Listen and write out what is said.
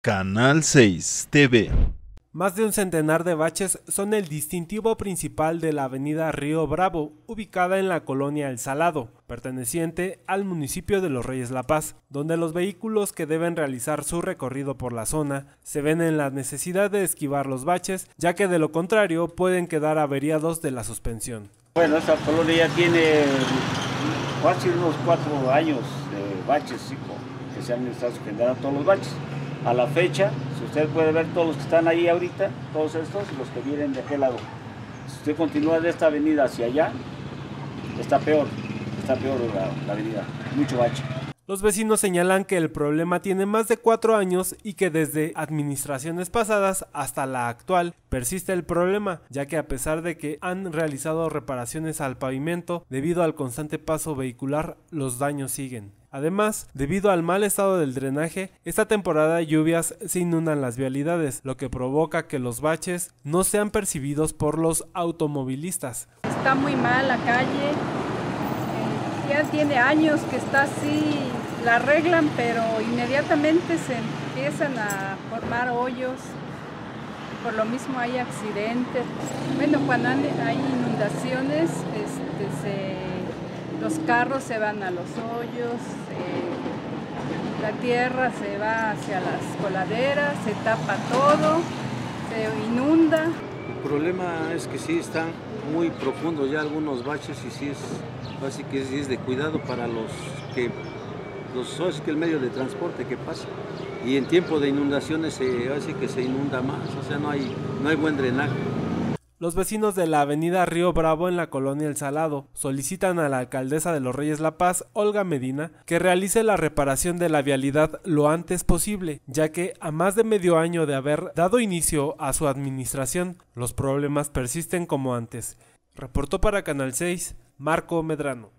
Canal 6 TV. Más de un centenar de baches son el distintivo principal de la avenida Río Bravo, ubicada en la colonia El Salado, perteneciente al municipio de Los Reyes La Paz, donde los vehículos que deben realizar su recorrido por la zona se ven en la necesidad de esquivar los baches, ya que de lo contrario pueden quedar averiados de la suspensión. Bueno, esta colonia ya tiene casi unos 4 años de baches, que se han estado suspendiendo todos los baches. A la fecha, si usted puede ver todos los que están ahí ahorita, todos estos, los que vienen de aquel lado. Si usted continúa de esta avenida hacia allá, está peor la avenida, mucho bache. Los vecinos señalan que el problema tiene más de 4 años y que desde administraciones pasadas hasta la actual persiste el problema, ya que a pesar de que han realizado reparaciones al pavimento, debido al constante paso vehicular, los daños siguen. Además, debido al mal estado del drenaje, esta temporada de lluvias se inundan las vialidades, lo que provoca que los baches no sean percibidos por los automovilistas. Está muy mal la calle, ya tiene años que está así, la arreglan, pero inmediatamente se empiezan a formar hoyos, por lo mismo hay accidentes. Bueno, cuando hay inundaciones, los carros se van a los hoyos, la tierra se va hacia las coladeras, se tapa todo, se inunda. El problema es que sí están muy profundos ya algunos baches y sí es de cuidado para es que el medio de transporte que pasa. Y en tiempo de inundaciones así que se inunda más, o sea no hay buen drenaje. Los vecinos de la avenida Río Bravo en la colonia El Salado solicitan a la alcaldesa de Los Reyes La Paz, Olga Medina, que realice la reparación de la vialidad lo antes posible, ya que a más de medio año de haber dado inicio a su administración, los problemas persisten como antes. Reportó para Canal 6, Marco Medrano.